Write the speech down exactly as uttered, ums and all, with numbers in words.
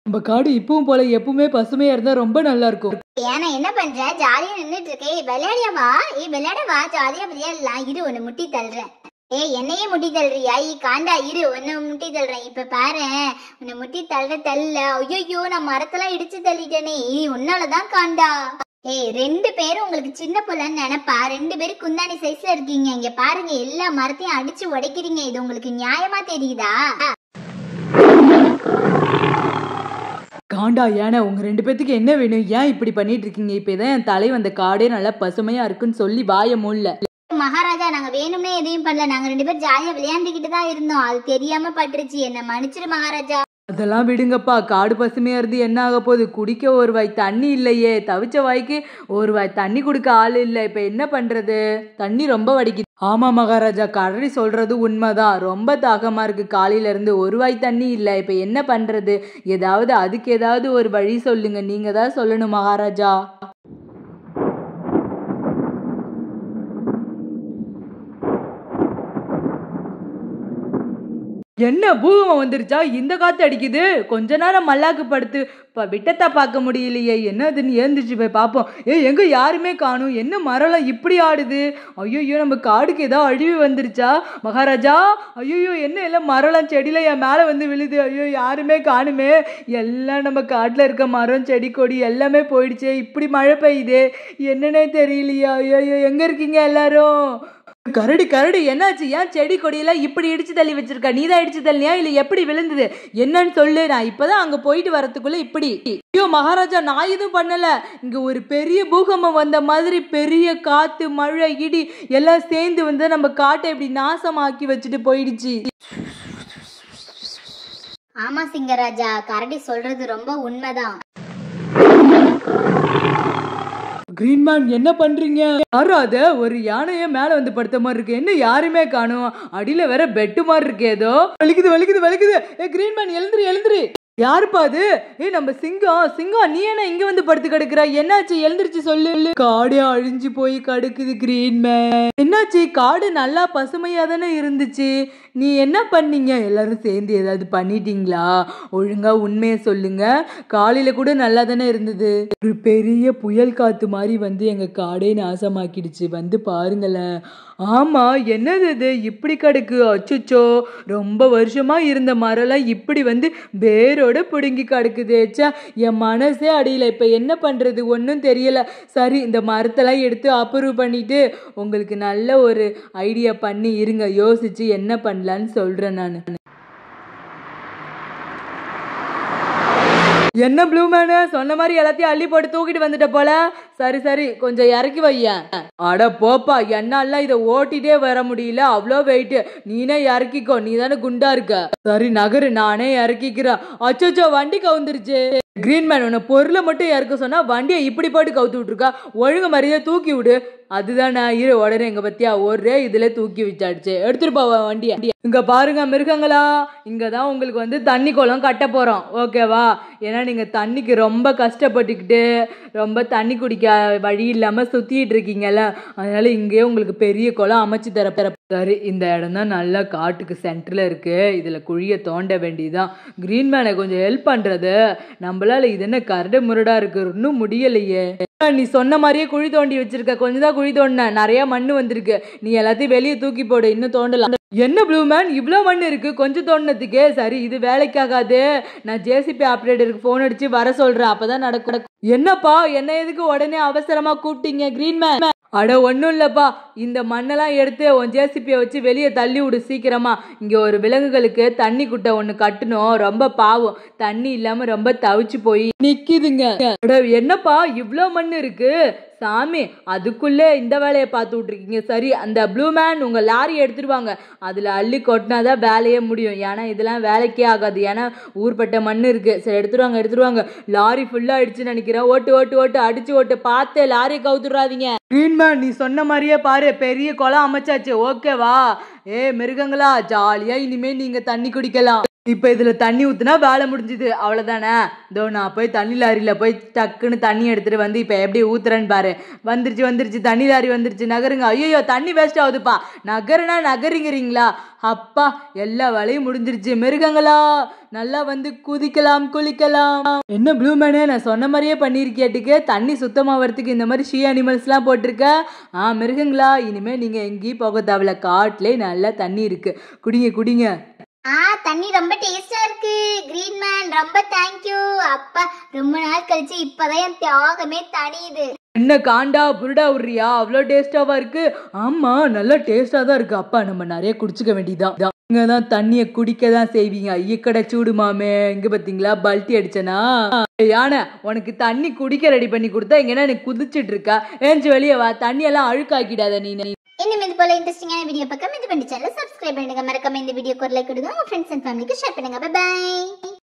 நம்ம காடு இப்பவும் போல எப்பவுமே பசுமையா இருந்தா ரொம்ப நல்லா இருக்கும். ஏன்னா என்ன பண்ற, ஜாலியா நின்னுட்டு இருக்கேன். விளையாடியா வா, ஏ விளையாட வா, ஜாலியா விளையாடலாம். இரு ஒன்னு முட்டி தள்ளுறேன். ஏ என்னையே முட்டி தள்ளுறியா? ஈ காண்டா, இரு ஒன்னு முட்டி தள்ளுறேன். இப்ப பாரு, உன்னை முட்டி தள்ளுற தள்ள. ஐயோ நான் மரத்தெல்லாம் இடிச்சு தள்ளிட்டேனே. ஈ உன்னாலதான் காண்டா. ஏய் ரெண்டு பேரும் உங்களுக்கு சின்ன பிள்ளைன்னு நினைப்பா, ரெண்டு பேரும் குந்தாணி சைஸ்ல இருக்கீங்க. இங்க பாருங்க, எல்லா மரத்தையும் அடிச்சு உடைக்கிறீங்க. இது உங்களுக்கு நியாயமா தெரியுதா? காண்டா ஏன்னா உங்க ரெண்டு பேத்துக்கு என்ன வேணும்? ஏன் இப்படி பண்ணிட்டு இருக்கீங்க? இப்பதான் என் தலை வந்த காடே நல்லா பசுமையா இருக்குன்னு சொல்லி வாய மூடல. மகாராஜா நாங்க வேணும்னே எதையும் பண்ணல. நாங்க ரெண்டு பேரும் ஜாலியா விளையாண்டுக்கிட்டு தான் இருந்தோம். அது தெரியாம பட்டுருச்சு. என்ன மன்னிச்சிரு மகாராஜா. அதெல்லாம் விடுங்கப்பா. காடு பசுமையா இருந்து என்ன ஆக போகுது? குடிக்க ஒரு வாய் தண்ணி இல்லையே. தவிச்ச வாய்க்கு ஒரு வாய் தண்ணி கொடுக்க ஆள் இல்லை. இப்ப என்ன பண்றது? தண்ணி ரொம்ப வடிக்குது. ஆமா மகாராஜா, கரடி சொல்றது உண்மைதான். ரொம்ப தாகமா இருக்கு. காலையில இருந்து ஒரு வாய் தண்ணி இல்லை. இப்ப என்ன பண்றது? ஏதாவது அதுக்கு ஏதாவது ஒரு வழி சொல்லுங்க. நீங்க தான் சொல்லணும் மகாராஜா. என்ன பூகம்பம் வந்துருச்சா? இந்த காத்து அடிக்குது. கொஞ்ச நேரம் மல்லாக்கு படுத்து விட்டத்தா பார்க்க முடியலையே. என்னதுன்னு ஏந்திரிச்சு போய் பார்ப்போம். ஏ எங்க யாருமே காணும். என்ன மரம்லாம் இப்படி ஆடுது? ஐயோ நம்ம காடுக்கு ஏதோ அழிவு வந்துருச்சா மகாராஜா? ஐயோ என்ன எல்லாம் மரம்லாம் செடியில என் மேல வந்து விழுது. ஐயோ யாருமே காணுமே. எல்லாம் நம்ம காட்டுல இருக்க மரம் செடி கொடி எல்லாமே போயிடுச்சே. இப்படி மழை பெய்யுதே, என்னன்னே தெரியலையா? ஐயோ எங்க இருக்கீங்க எல்லாரும்? கரடி கரடி என்னாச்சு? ஏன் செடி கொடியெல்லாம் இப்படி இடிச்சு தள்ளி வச்சிருக்க? நீதான் இடிச்சு தள்ளியா இல்ல எப்படி விழுந்தது? என்னன்னு சொல்லு. நான் இப்பதான் அங்க போயிட்டு வரதுக்குள்ள இப்படி. ஐயோ மகாராஜா, நான் எதுவும் பண்ணல. இங்க ஒரு பெரிய பூகம்பம் வந்த மாதிரி பெரிய காத்து மழை இடி எல்லாம் சேர்ந்து வந்து நம்ம காட்டை இப்படி நாசமாக்கி வச்சுட்டு போயிடுச்சு. ஆமா சிங்கராஜா, கரடி சொல்றது ரொம்ப உண்மைதான். கிரீன்மேன் என்ன பண்றீங்க? யாரும் அத ஒரு யானைய மேல வந்து படுத்த மாதிரி இருக்கு. என்ன யாருமே காணும். அடியில வேற பெட்டு மாதிரி இருக்கு. ஏதோ வலிக்குது வலிக்குது வலிக்குது. ஏ கிரீன்மேன் எழுந்துரு எழுந்துரு. யாருப்பா அது? ஏ நம்ம சிங்கம். சிங்கம் நீ என்ன இங்க வந்து படுத்து கிடக்குற? என்னாச்சு? எழுந்திருச்சு சொல்லு. காடே அழிஞ்சு போய் கிடக்குது கிரீன்மேன். என்னாச்சு? காடு நல்லா பசுமையா தானே இருந்துச்சு. நீ என்ன பண்ணீங்க? எல்லாரும் சேர்ந்து ஏதாவது பண்ணிட்டீங்களா? ஒழுங்கா உண்மையை சொல்லுங்க. காலையில கூட நல்லா தானே இருந்தது. ஒரு பெரிய புயல் காத்து மாதிரி வந்து எங்க காடே நாசமாக்கிடுச்சு. வந்து பாருங்களேன். ஆமா என்னது இது இப்படி கிடக்கு? அச்சுச்சோ, ரொம்ப வருஷமா இருந்த மரம்லாம் இப்படி வந்து வேரோட பிடுங்கி கிடக்குதேச்சா. என் மனசே அடியில. இப்ப என்ன பண்றது ஒன்றும் தெரியல. சரி இந்த மரத்தெல்லாம் எடுத்து அப்ரூவ் பண்ணிட்டு உங்களுக்கு நல்ல ஒரு ஐடியா பண்ணி இருங்க. யோசிச்சு என்ன பண்ணலான்னு சொல்றேன் நான். என்ன ப்ளூ மேனு சொன்ன மாதிரி எல்லாத்தையும் அள்ளி போட்டு தூக்கிட்டு வந்துட்ட போல. சரி சரி கொஞ்சம் இறக்கி வையேன். அட போப்பா, என்னால இதை ஓட்டிட்டே வர முடியல. அவ்வளோ வெயிட். நீனே இறக்கிக்கோ, நீ தானே குண்டா இருக்க. சரி நகரு, நானே இறக்கிக்கிறேன். அச்சோச்சோ வண்டி கவுந்துருச்சு. கிரீன்மேன் உன்னை பொருளை மட்டும் இறக்க சொன்னா வண்டியை இப்படி போட்டு கவுத்து விட்டுருக்கா. ஒழுங்கு மாதிரியே தூக்கி விடு. அதுதானே இரு உடனே எங்க பத்தியா ஒரே இதுல தூக்கி வச்சாடுச்சு. எடுத்துட்டு போவா வண்டிய. இங்க பாருங்க மிருகங்களா, இங்கதான் உங்களுக்கு வந்து தண்ணி குளம் கட்ட போறோம். ஓகேவா? ஏன்னா நீங்க தண்ணிக்கு ரொம்ப கஷ்டப்பட்டுக்கிட்டு ரொம்ப தண்ணி குடிக்க வழி இல்லாம சுத்திட்டு இருக்கீங்கல்ல, அதனால இங்கேயே உங்களுக்கு பெரிய குளம் அமைச்சு தர பெற. சரி இந்த இடம் தான் நல்லா காட்டுக்கு சென்டர்ல இருக்கு. இதுல குழிய தோண்ட வேண்டியதுதான். கிரீன்மேனை கொஞ்சம் ஹெல்ப் பண்றது. நம்மளால இது என்ன கரடு முரடா இருக்கு, இன்னும் முடியலையே. நீ சொன்ன மாதிரியே குழி தோண்டி வச்சிருக்க. கொஞ்சம் தான் குழி தோண்டின, நிறைய மண்ணு வந்திருக்கு. நீ எல்லாத்தையும் வெளியே தூக்கி போடு, இன்னும் தோண்டலாம். என்ன ப்ளூ மேன் இவ்வளோ மண் இருக்கு கொஞ்சம் தோண்டினதுக்கே? சரி இது வேலைக்காகாது. நான் ஜேசிபி ஆப்ரேட்டருக்கு ஃபோன் அடிச்சு வர சொல்றேன், அப்பதான் நடக்கும். என்னப்பா என்ன எதுக்கு உடனே அவசரமா கூப்பிட்டீங்க கிரீன்மேன்? அட ஒன்றும் இல்லைப்பா, இந்த மண்ணெல்லாம் எடுத்து உன் ஜேசிபியை வச்சு வெளியே தள்ளி விடு சீக்கிரமா. இங்கே ஒரு விலங்குகளுக்கு தண்ணி குட்டை ஒன்று கட்டணும். ரொம்ப பாவம், தண்ணி இல்லாமல் ரொம்ப தவிச்சு போய் நிற்கிதுங்க. அட என்னப்பா இவ்வளோ மண் இருக்கு சாமி, அதுக்குள்ளே இந்த வேலையை பார்த்து விட்ருக்கீங்க. சரி அந்த ப்ளூ மேன் உங்கள் லாரி எடுத்துருவாங்க, அதில் அள்ளி கொட்டினாதான் வேலையே முடியும். ஏன்னா இதெல்லாம் வேலைக்கே ஆகாது, ஏன்னா ஊர்பட்ட மண் இருக்குது. சரி எடுத்துருவாங்க எடுத்துருவாங்க. லாரி ஃபுல்லாக அடிச்சுன்னு நினைக்கிறேன். ஓட்டு ஓட்டு ஓட்டு அடிச்சு ஓட்டு, பார்த்து லாரியை கவுத்துடுறாதீங்க. கிரீன்மேன் நீ சொன்ன மாதிரியே பாரு, பெரிய குளம் அமைச்சாச்சு. ஓகேவா? ஏ மிருகங்களா, ஜாலியாக இனிமேல் நீங்கள் தண்ணி குடிக்கலாம். இப்ப இதுல தண்ணி ஊத்துனா வேலை முடிஞ்சுது, அவ்வளவுதானே. இதோ நான் போய் தண்ணி லாரியில போய் டக்குன்னு தண்ணி எடுத்துட்டு வந்து இப்ப எப்படி ஊத்துறேன்னு பாரு. வந்துருச்சு வந்துருச்சு தண்ணி லாரி வந்துருச்சு, நகருங்க. ஐயோ தண்ணி வேஸ்ட் ஆகுதுப்பா. நகருனா நகருங்கிறீங்களா? அப்பா எல்லா வேலையும் முடிஞ்சிருச்சு. மிருகங்களா நல்லா வந்து குதிக்கலாம் குளிக்கலாம். என்ன ப்ளூ மேனே, நான் சொன்ன மாதிரியே பண்ணிருக்கேட்டுக்கு. தண்ணி சுத்தமாகறதுக்கு இந்த மாதிரி ஷீ அனிமல்ஸ் எல்லாம் போட்டிருக்க. ஆ மிருகங்களா, இனிமே நீங்க எங்கேயும் போக தேவையில்ல, காட்டுல நல்லா தண்ணி இருக்கு, குடிங்க குடிங்க. ஆ தண்ணி ரொம்ப டேஸ்டா இருக்கு கிரீன் மேன், ரொம்ப தேங்க்யூ. அப்பா ரொம்ப நாள் கழிச்சு இப்பதான் என் தியாகமே தனியுது. என்ன காண்டா புருடா விடுறியா? அவ்வளோ டேஸ்டாவா இருக்கு? ஆமா நல்லா டேஸ்டா தான் இருக்கு. அப்பா நம்ம நிறைய குடிச்சுக்க வேண்டியதான். இங்க தான் தண்ணிய குடிக்க தான் செய்வீங்க. ஐயக்கடை சூடு மாமே, இங்க பாத்தீங்களா பல்ட்டி அடிச்சனா? யானை உனக்கு தண்ணி குடிக்க ரெடி பண்ணி கொடுத்தா இங்கன்னா நீ குதிச்சிட்டு இருக்கா. ஏஞ்சி வெளியே வா, தண்ணி எல்லாம் அழுக்காக்கிடாத நீ. இன்னும் இது போல இன்ட்ரெஸ்டிங்கான வீடியோ பக்கம் இது பண்ணி சேனல் சப்ஸ்கிரைப் பண்ணுங்க. மறக்காம இந்த வீடியோக்கு ஒரு லைக் கொடுங்க. உங்க ஃப்ரெண்ட்ஸ் அண்ட் ஃபேமிலிக்கு ஷேர் பண்ணுங்க. Bye by.